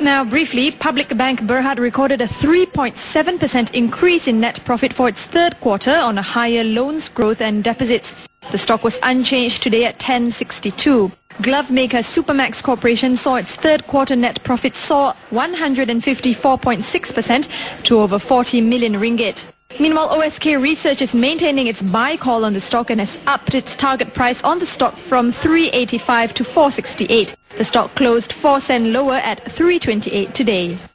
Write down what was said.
Now, briefly, Public Bank Berhad recorded a 3.7% increase in net profit for its third quarter on a higher loans growth and deposits. The stock was unchanged today at 10.62. Glove maker Supermax Corporation saw its third quarter net profit soar 154.6% to over 40 million ringgit. Meanwhile, OSK Research is maintaining its buy call on the stock and has upped its target price on the stock from 385 to 468. The stock closed 4 cents lower at 328 today.